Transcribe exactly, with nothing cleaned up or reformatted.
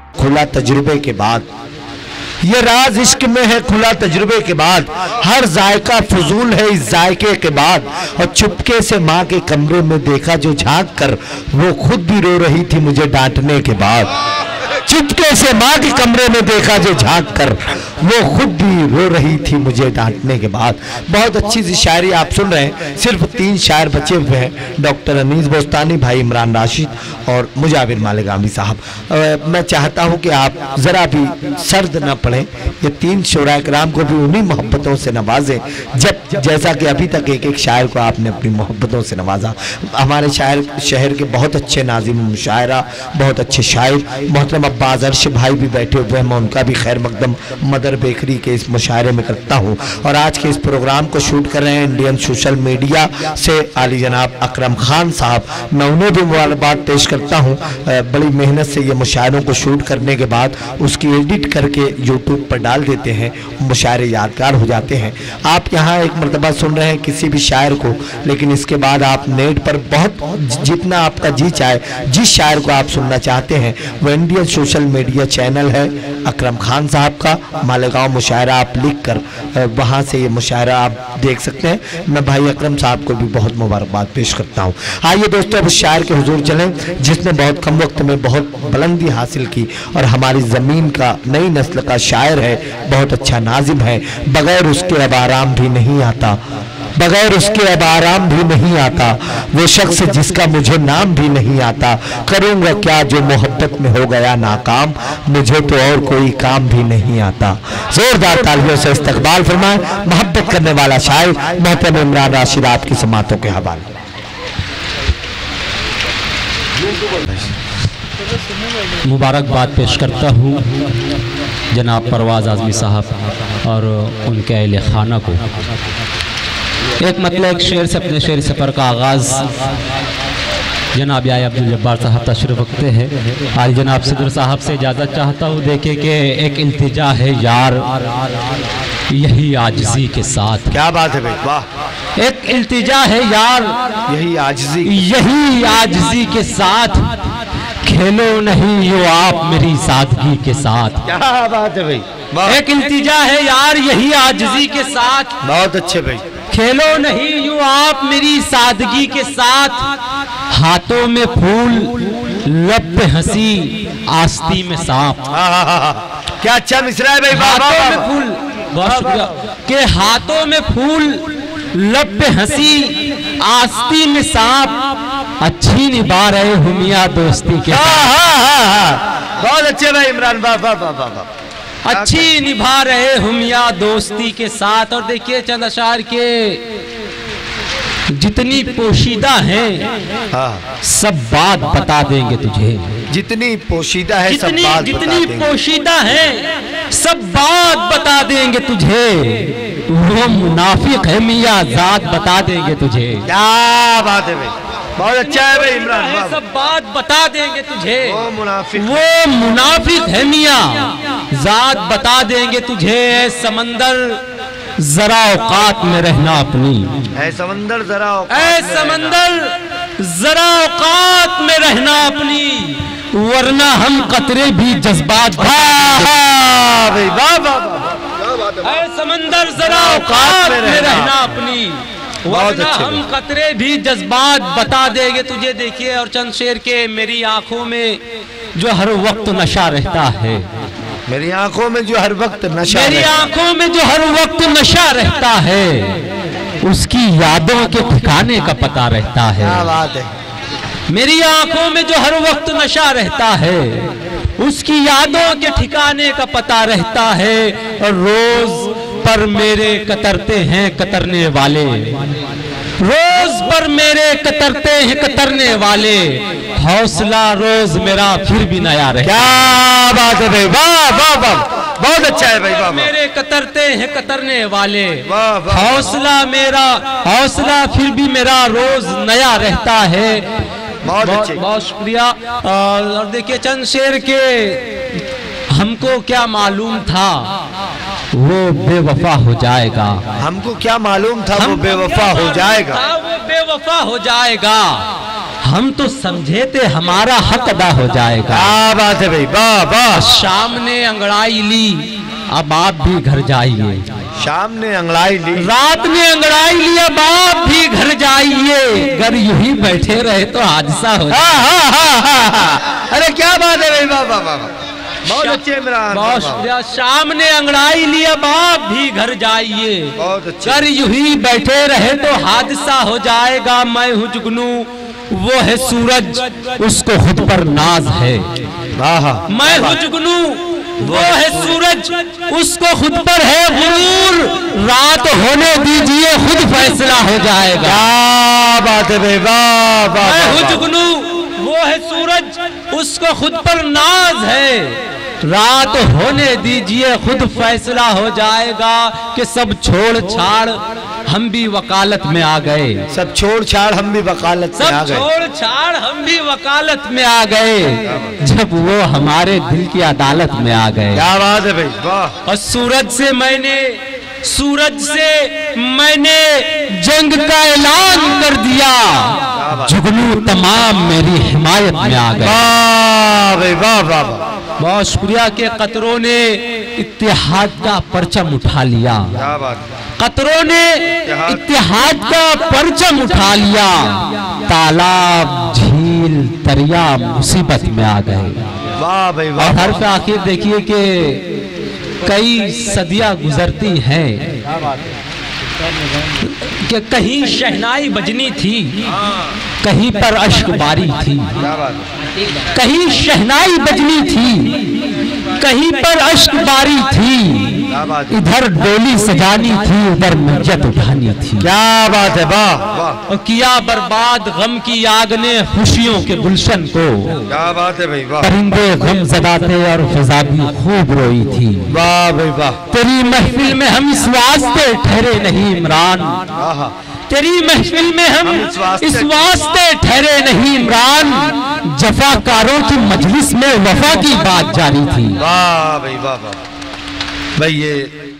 खुला तजुर्बे के बाद, ये राज इश्क में है खुला तजुर्बे के बाद, हर जायका फजूल है इस जायके के बाद। और चुपके से माँ के कमरे में देखा जो झांक कर, वो खुद भी रो रही थी मुझे डांटने के बाद। चुपके से माँ के कमरे में देखा जो झांक कर, वो खुद भी रो रही थी मुझे डांटने के बाद। बहुत अच्छी सी शायरी आप सुन रहे हैं। सिर्फ तीन शायर बचे हुए हैं, डॉक्टर अनीस बोस्तानी, भाई इमरान राशिद और मुजाविर मालेगामी साहब। मैं चाहता हूं कि आप ज़रा भी सर्द न पड़ें, ये तीन शुराए कराम को भी उन्हीं मोहब्बतों से नवाजें जब जैसा कि अभी तक एक एक शायर को आपने अपनी मोहब्बतों से नवाजा। हमारे शायर शहर के बहुत अच्छे नाज़िम मुशायरा, बहुत अच्छे शायर मोहतरम अब्बास अर्श भाई भी बैठे हुए हैं। मैं उनका भी खैर मकदम मदर बेकरी के इस मुशायरे में करता हूँ। और आज के इस प्रोग्राम को शूट कर रहे हैं इंडियन सोशल मीडिया से आली जनाब अकरम खान साहब। मैं उन्हें भी मुबारकबाद पेश करता हूँ। बड़ी मेहनत से ये मुशायरों को शूट करने के बाद उसकी एडिट करके यूट्यूब पर डाल देते हैं, मुशायरे यादगार हो जाते हैं। आप यहाँ एक मरतबा सुन रहे हैं किसी भी शायर को, लेकिन इसके बाद आप नेट पर बहुत जितना आपका जी चाहे जिस शायर को आप सुनना चाहते हैं, वो इंडियन सोशल मीडिया चैनल है अकरम खान साहब का, मालेगांव मुशायरा आप लिख कर वहाँ से ये मुशायरा आप देख सकते हैं। मैं भाई अकरम साहब को भी बहुत मुबारकबाद पेश करता हूँ। आइए दोस्तों अब उस शायर के हुजूर चलें जिसने बहुत कम वक्त में बहुत बुलंदी हासिल की और हमारी ज़मीन का नई नस्ल का शायर है, बहुत अच्छा नाजिम है। बगैर उसके अब आराम भी नहीं आता, बगैर उसके अब आराम भी नहीं आता, वो शख्स जिसका मुझे नाम भी नहीं आता। करूँगा क्या जो मोहब्बत में हो गया नाकाम, मुझे तो और कोई काम भी नहीं आता। जोरदार तालियों से इस्तकबाल फरमाएं मोहब्बत करने वाला शायर मोहतरम इमरान राशिद आपकी समातों के हवाले। मुबारकबाद पेश करता हूँ जनाब परवाज़ आज़मी साहब और उनके अहले खाना को। एक मतलब एक शेर से अपने शेर सफ़र का आगाज़ जनाब या अब्दुल जब्बार साहब तशरीफ़ रखते हैं। आज जनाब सदर साहब से इजाज़त चाहता हूँ। देखे कि एक इल्तिजा है यार यही आजिज़ी के साथ। क्या बात है भाई, वाह। एक इल्तिजा है यार यही आजिज़ी यही आजिज़ी के साथ, खेलो नहीं यो आप मेरी सादगी के साथ। क्या बात है भाई, एक इल्तिजा है यार यही आजिज़ी के साथ, बहुत अच्छे भाई। खेलो नहीं यूं आप मेरी सादगी के साथ, हाथों में फूल लब पे हंसी आस्ती में सांप। क्या अच्छा मिसरा है भाई, हाथों में फूल, बहुत शुक्रिया, के हाथों में फूल लब पे हंसी आस्ती में सांप, अच्छी निभा रहे हुमिया दोस्ती के साथ। बहुत अच्छे भाई इमरान, वाह वाह वाह वाह, अच्छी निभा रहे हुमिया दोस्ती के साथ। और देखिए चंद अशार के जितनी पोशीदा हैं सब बात बता देंगे तुझे। जितनी पोशीदा है सब जितनी बात जितनी बता पोशीदा है सब बात बता देंगे तुझे, वो मुनाफिक है मियाँ जात बता देंगे तुझे। क्या बात है भाई, बहुत अच्छा है भाई इमरान, सब बात बता देंगे तुझे, वो मुनाफिक वो मुनाफिक है मियाँ जात बता देंगे तुझे। समंदर जरा औकात में रहना अपनी, है समंदर जरा ऐ समंदर जरा औकात में रहना अपनी, वरना हम कतरे भी जज्बात। ऐ समंदर जरा औकात में रहना अपनी, वरना हम कतरे भी जज्बात बता देंगे तुझे। देखिए और चंद शेर के, मेरी आंखों में जो हर वक्त नशा रहता है, मेरी आंखों में जो हर वक्त नशा मेरी आंखों में जो हर वक्त नशा रहता है, उसकी यादों के ठिकाने का पता रहता है। क्या बात है, मेरी आंखों में जो हर वक्त नशा रहता है, उसकी यादों के ठिकाने का पता रहता है। और रोज पर मेरे कतरते हैं कतरने वाले, रोज पर मेरे कतरते हैं कतरने वाले, हौसला रोज मेरा फिर भी नया रहे। क्या बात है भाई, वाह वाह वाह, बहुत अच्छा है भाई, वाह। मेरे कतरते हैं कतरने वाले, वाह वाह, हौसला मेरा हौसला फिर भी मेरा रोज नया रहता है। बहुत अच्छे, बहुत शुक्रिया। और देखिए चंद शेर के, हमको क्या मालूम था वो बेवफा हो जाएगा, हमको क्या मालूम था वो बेवफा हो जाएगा, वो बेवफा हो जाएगा, हम तो समझे थे हमारा हक अदा हो जाएगा। क्या बात है भाई, वाह वाह। शाम ने अंगड़ाई ली, अब आप भी घर जाइए। शाम ने अंगड़ाई ली, रात ने अंगड़ाई लिया, बाप भी घर जाइए। अगर यूं ही बैठे रहे तो हादसा हो जाए। अरे क्या बात है भाई, वाह वाह वाह, बहुत अच्छे इमरान, बहुत शुक्रिया। शाम ने अंगड़ाई लिया, बाप भी घर जाइए। बहुत अच्छे। अगर यूं ही बैठे रहे तो हादसा हो जाएगा। मैं हूँ जुगनू, वो है सूरज, उसको खुद पर नाज है। वाह। मैं हूँ जुगनू, वो है सूरज, उसको खुद पर है गुरूर। रात होने दीजिए, खुद फैसला हो जाएगा। क्या बात है भाई, वाह वाह। मैं हूँ जुगनू, वो है सूरज, उसको खुद पर नाज है। रात होने दीजिए, खुद फैसला हो जाएगा। कि सब छोड़ छाड़ हम भी वकालत में आ गए। सब छोड़ छाड़ हम भी वकालत में आ सब गए। छोड़ छाड़ हम भी वकालत में आ गए, जब वो हमारे दिल की अदालत में आ गए। क्या बात है भाई, वाह। और सूरज से मैंने सूरज से मैंने जंग का ऐलान कर दिया। जुगनू तमाम मेरी हिमायत में आ गए। वाह भाई, वाह वाह। बहुत शुक्रिया के कतरों ने इत्तेहाद का परचम उठा लिया। क्या बात। कतरों ने इत्तेहाद का परचम उठा लिया। तालाब झील दरिया मुसीबत में आ गए। वाह भाई वाह। और हर पे आखिर देखिए कि कई सदियां गुजरती हैं कि कहीं शहनाई बजनी थी, कहीं पर अश्क बारी थी। कहीं शहनाई बजनी थी, कहीं पर अश्क बारी थी। इधर डोली सजानी थी, उधर मज्जत उठानी थी। क्या बात है, वाह। और किया बर्बाद गम की आग ने खुशियों के गुलशन को। क्या बात है भाई, वाह। परिंदे गम ज़दा थे और फिजा भी खूब रोई थी। वाह भाई वाह। तेरी महफिल में हम इस वास्ते ठहरे नहीं इमरान। तेरी महफिल में हम इस वास्ते ठहरे नहीं इमरान। जफाकारों की मजलिस में वफा की बात जारी थी। वाह भाई वाह वाह। भाई ये